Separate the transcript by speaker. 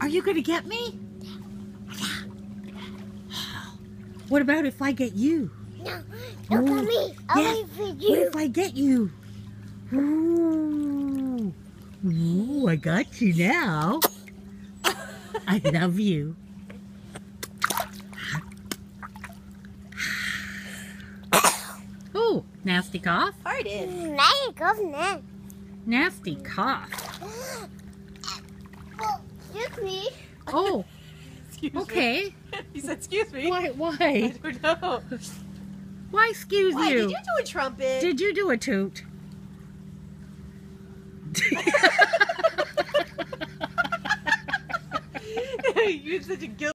Speaker 1: Are you going to get me? What about if I get you?
Speaker 2: No, don't get me. I'll wait for you.
Speaker 1: What if I get you? Ooh. Ooh, I got you now. I love you. Oh, nasty cough.
Speaker 3: Farted.
Speaker 2: Now governor.
Speaker 1: Nasty cough.
Speaker 2: Well, excuse me.
Speaker 1: Oh,
Speaker 3: Excuse me.
Speaker 1: okay.
Speaker 3: He said, excuse me.
Speaker 1: Why?
Speaker 3: I
Speaker 1: Why?
Speaker 3: don't know.
Speaker 1: Why? Excuse
Speaker 3: Why,
Speaker 1: you.
Speaker 3: did you do a trumpet?
Speaker 1: Did you do a toot?
Speaker 3: You're such a guilty